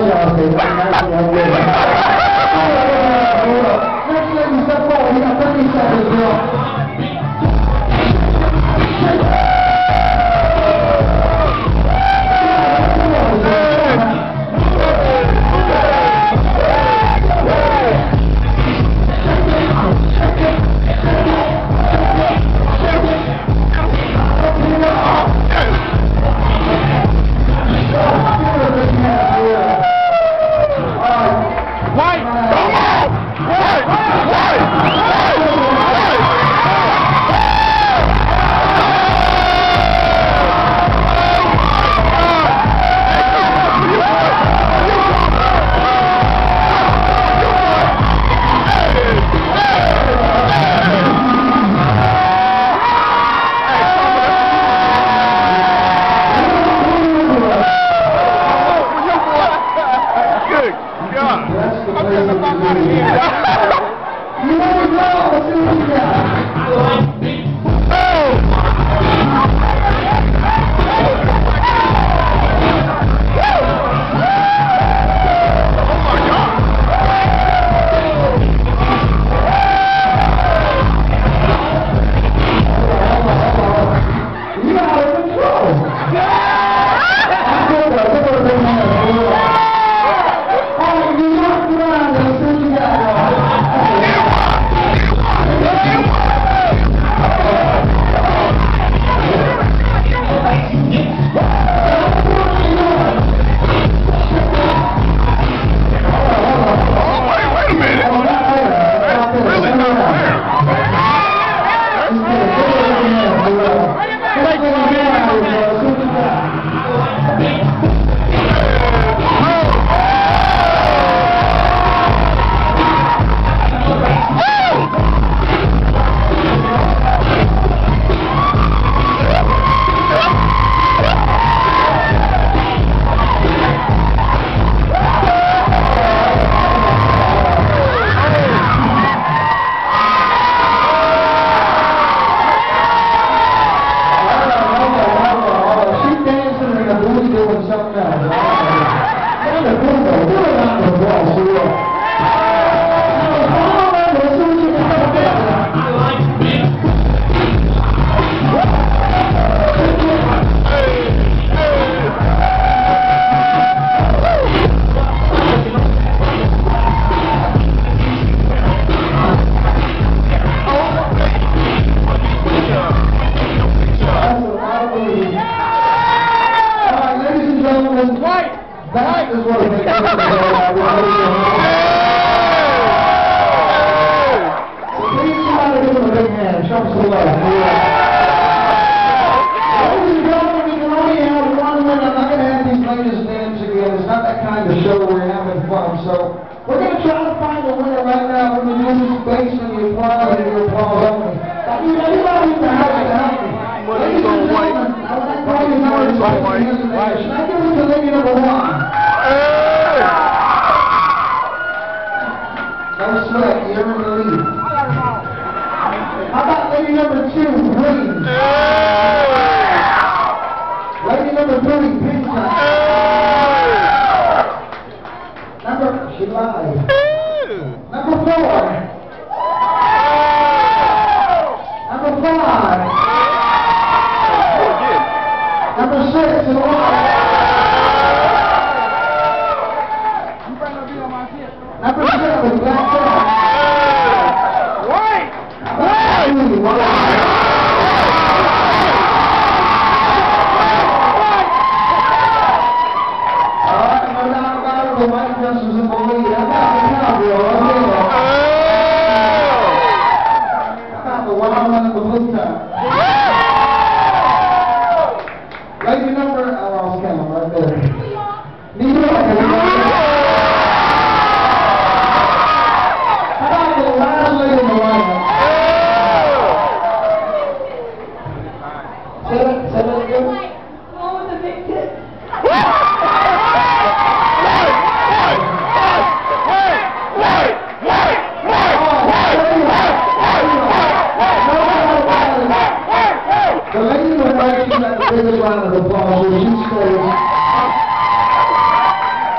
lady, step forward. You got 30 seconds, girl. That is what makes it so please somebody give them a big hand. Show them some love. Ladies and gentlemen, we can only have 1 minute. I'm not going to have these ladies dance again. It's not that kind of show where we're having fun. So we're going to try to find a winner right now. We're going to do this based on the applause and the applause only. I need everybody to help me. Ladies and gentlemen, I would like to call you now. Should I give it to lady number 1? No sweat, you're in the lead. How about lady number 2, green? Lady number 3, pink side. She lied. Number 4. Number 5. Number 6 and 1. Number 7, black top. White! Alright, no doubt about it, the white dress is in the lead. How about the cowgirl? How about the one in the blue top? Lady number, I lost count right there. New York, the lady who invites you at the biggest round of applause, she's